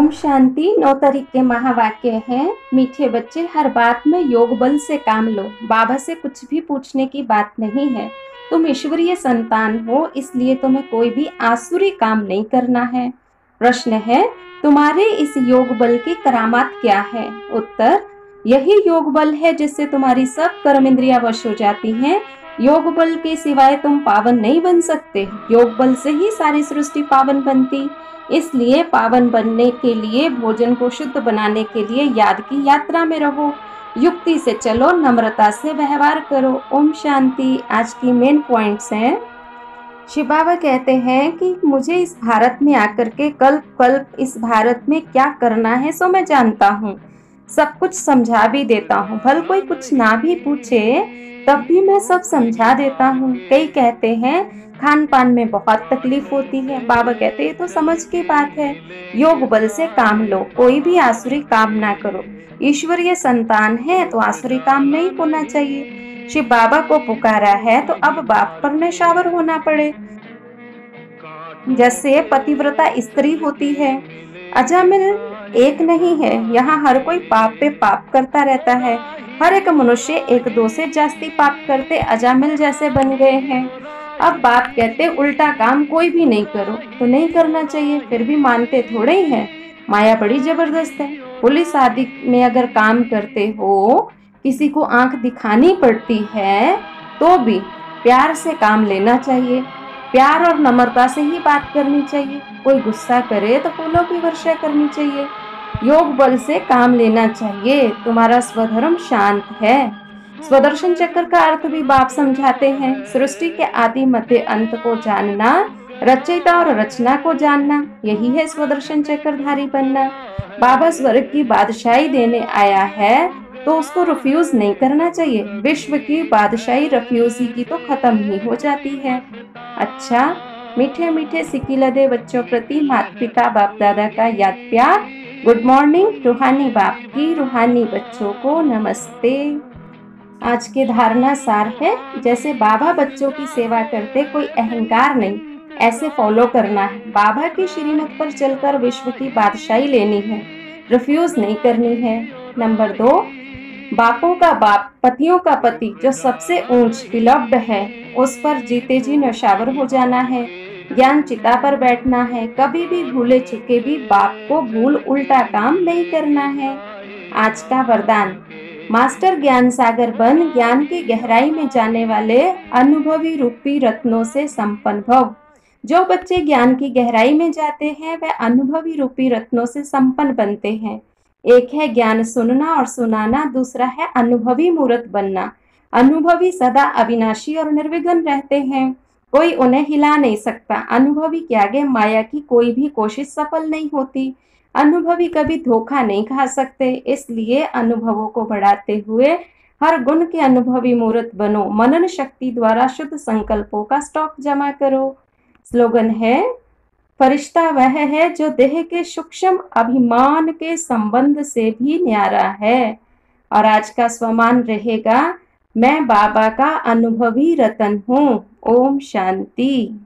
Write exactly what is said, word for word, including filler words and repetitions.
ओम शांति। नौ तारीख के महावाक्य हैं। मीठे बच्चे, हर बात में योग बल से काम लो। बाबा से कुछ भी पूछने की बात नहीं है। तुम ईश्वरीय संतान हो, इसलिए तुम्हें कोई भी आसुरी काम नहीं करना है। प्रश्न है, तुम्हारे इस योग बल की करामात क्या है? उत्तर, यही योग बल है जिससे तुम्हारी सब कर्म इंद्रियां वश हो जाती हैं। योग बल के सिवाय तुम पावन नहीं बन सकते। योग बल से ही सारी सृष्टि पावन बनती। इसलिए पावन बनने के लिए, भोजन को शुद्ध बनाने के लिए याद की यात्रा में रहो। युक्ति से चलो, नम्रता से व्यवहार करो। ओम शांति। आज की मेन पॉइंट्स हैं। शिव बाबा कहते हैं कि मुझे इस भारत में आकर के कल्प कल्प इस भारत में क्या करना है सो मैं जानता हूँ। सब कुछ समझा भी देता हूँ। भल कोई कुछ ना भी पूछे तब भी मैं सब समझा देता हूँ। कई कहते हैं खान पान में बहुत तकलीफ होती है। बाबा कहते हैं तो समझ की बात है। योग बल से काम लो, कोई भी आसुरी काम ना करो। ईश्वरीय संतान है तो आसुरी काम नहीं होना चाहिए। शिव बाबा को पुकारा है तो अब बाप पर नशावर होना पड़े। जैसे पतिव्रता स्त्री होती है, अजामिल एक नहीं है। यहाँ हर कोई पाप पे पाप करता रहता है। हर एक मनुष्य एक दो से जास्ती पाप करते अजामिल जैसे बन गए हैं। अब बाप कहते उल्टा काम कोई भी नहीं करो, तो नहीं करना चाहिए। फिर भी मानते थोड़े ही हैं। माया बड़ी जबरदस्त है। पुलिस आदि में अगर काम करते हो, किसी को आंख दिखानी पड़ती है तो भी प्यार से काम लेना चाहिए। प्यार और नम्रता से ही बात करनी चाहिए। कोई गुस्सा करे तो फूलों की वर्षा करनी चाहिए। योग बल से काम लेना चाहिए। तुम्हारा स्वधर्म शांत है। स्वदर्शन चक्र का अर्थ भी बाप समझाते हैं। सृष्टि के आदि मध्य अंत को जानना, रचयिता और रचना को जानना, यही है स्वदर्शन चक्रधारी बनना। बाबा स्वर्ग की बादशाही देने आया है तो उसको रिफ्यूज नहीं करना चाहिए। विश्व की बादशाही रिफ्यूजी की तो खत्म ही हो जाती है। अच्छा, मीठे मीठे सिकिलदे बच्चों प्रति माता पिता बाप दादा का याद प्यार। Good morning. रूहानी बाप की रूहानी बच्चों को नमस्ते। आज के धारणा सार है, जैसे बाबा बच्चों की सेवा करते, कोई अहंकार नहीं, ऐसे फॉलो करना है। बाबा की श्रीमत पर चलकर विश्व की बादशाही लेनी है, रिफ्यूज नहीं करनी है। नंबर दो, बापों का बाप, पतियों का पति, जो सबसे ऊंच बिलव्ड है, उस पर जीते जी नशावर हो जाना है। ज्ञान चिता पर बैठना है। कभी भी भूले चुके भी बाप को भूल उल्टा काम नहीं करना है। आज का वरदान, मास्टर ज्ञान सागर बन, ज्ञान की गहराई में जाने वाले अनुभवी रूपी रत्नों से संपन्न भव। जो बच्चे ज्ञान की गहराई में जाते हैं वह अनुभवी रूपी रत्नों से संपन्न बनते हैं। एक है ज्ञान सुनना और सुनाना, दूसरा है अनुभवी मूर्त बनना। अनुभवी सदा अविनाशी और निर्विघ्न रहते हैं, कोई उन्हें हिला नहीं सकता। अनुभवी के आगे माया की कोई भी कोशिश सफल नहीं होती। अनुभवी कभी धोखा नहीं खा सकते। इसलिए अनुभवों को बढ़ाते हुए हर गुण के अनुभवी मूर्त बनो। मनन शक्ति द्वारा शुद्ध संकल्पों का स्टॉक जमा करो। स्लोगन है, फरिश्ता वह है जो देह के सूक्ष्म अभिमान के संबंध से भी न्यारा है। और आज का स्वमान रहेगा, मैं बाबा का अनुभवी रतन हूँ। ओम शांति।